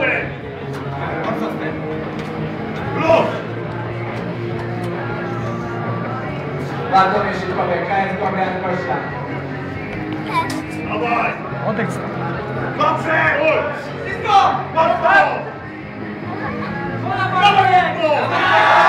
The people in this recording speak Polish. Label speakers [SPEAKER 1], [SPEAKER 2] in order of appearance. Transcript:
[SPEAKER 1] Bartłomiej Szybkowiek, KS Kobian Kośla.
[SPEAKER 2] Dawaj!
[SPEAKER 3] Odejdź.
[SPEAKER 2] Dobrze!
[SPEAKER 1] Wszystko!
[SPEAKER 2] Mocno!
[SPEAKER 1] Dawaj!